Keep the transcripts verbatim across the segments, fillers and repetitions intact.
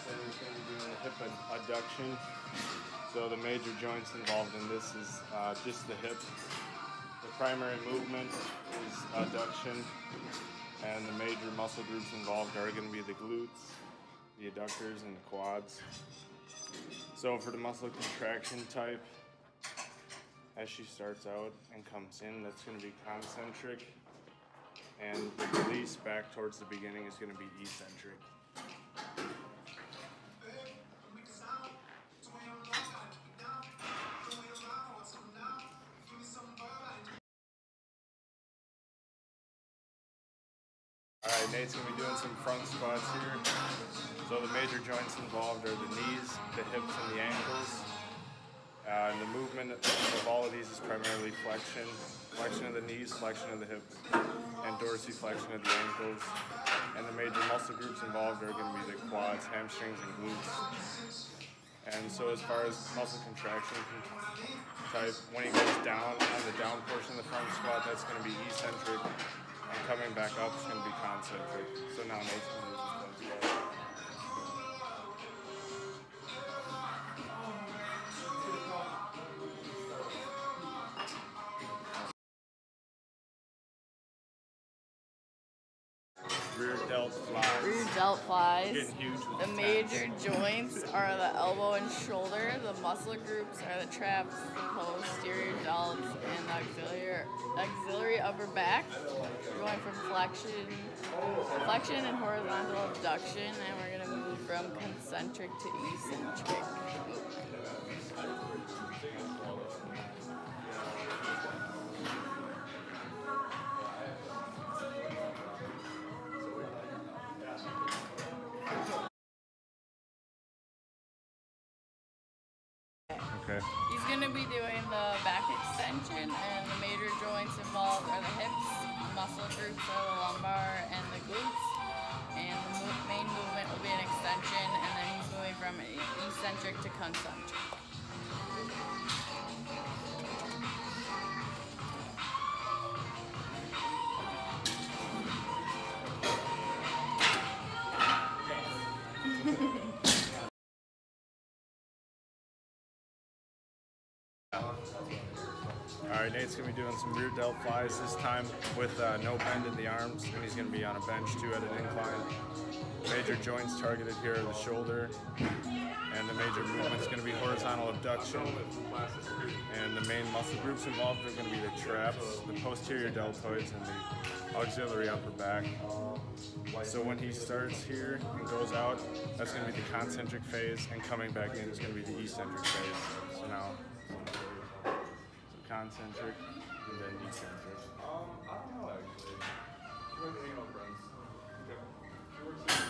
and he's going to be doing a hip adduction. So the major joints involved in this is uh, just the hip. The primary movement is adduction, and the major muscle groups involved are going to be the glutes, the adductors, and the quads. So for the muscle contraction type, as she starts out and comes in, that's going to be concentric, and the release back towards the beginning is going to be eccentric. Alright, Nate's going to be doing some front squats here. So the major joints involved are the knees, the hips, and the ankles. Uh, and the movement of all of these is primarily flexion. Flexion of the knees, flexion of the hips, and dorsiflexion of the ankles. And the major muscle groups involved are going to be the quads, hamstrings, and glutes. And so as far as muscle contraction type, when he goes down on the down portion of the front squat, that's going to be eccentric. And coming back up is going to be concentric. So now Nate's going to do this front squat. Rear delt flies. Rear delt flies. Getting huge with the the major joints are the elbow and shoulder. The muscle groups are the traps, the posterior delts, and the auxiliary, auxiliary upper back. We're going from flexion, flexion and horizontal abduction, and we're going to move from concentric to eccentric. Okay. He's going to be doing the back extension, and the major joints involved are the hips, muscle groups are the lumbar and the glutes, and the mo main movement will be an extension, and then he's moving from eccentric to concentric. Alright, Nate's going to be doing some rear delt flies this time with uh, no bend in the arms, and he's going to be on a bench too at an incline. Major joints targeted here are the shoulder, and the major movement is going to be horizontal abduction. And the main muscle groups involved are going to be the traps, the posterior deltoids, and the auxiliary upper back. So when he starts here and goes out, that's going to be the concentric phase, and coming back in is going to be the eccentric phase. So now, so concentric and then eccentric. Um, I don't know actually. She went hanging out with friends. Okay. She works in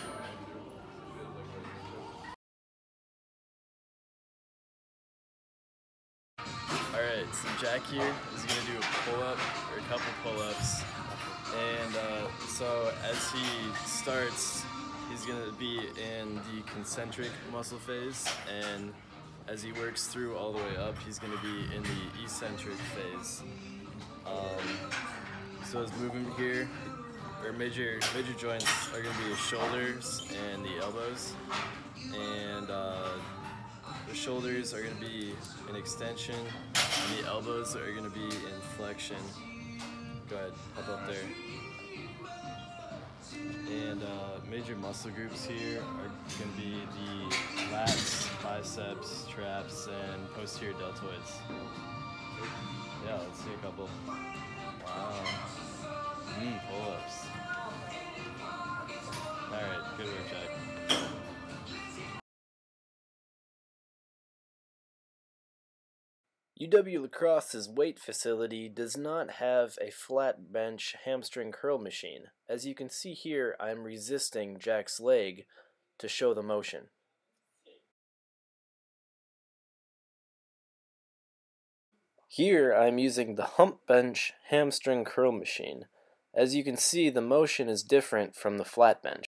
Alright, so Jack here is going to do a pull-up, or a couple pull-ups, and uh, so as he starts, he's going to be in the concentric muscle phase, and as he works through all the way up, he's going to be in the eccentric phase. Um, so his movement here, or major, major joints are going to be his shoulders and the elbows, and uh, the shoulders are going to be in extension, and the elbows are going to be in flexion. Go ahead, hop up there. And uh, major muscle groups here are going to be the lats, biceps, traps, and posterior deltoids. Yeah, let's see a couple. Wow. Mmm, pull-ups. Alright, good work, Jack. U W-La Crosse's weight facility does not have a flat bench hamstring curl machine. As you can see here, I am resisting Jack's leg to show the motion. Here I am using the hump bench hamstring curl machine. As you can see, the motion is different from the flat bench.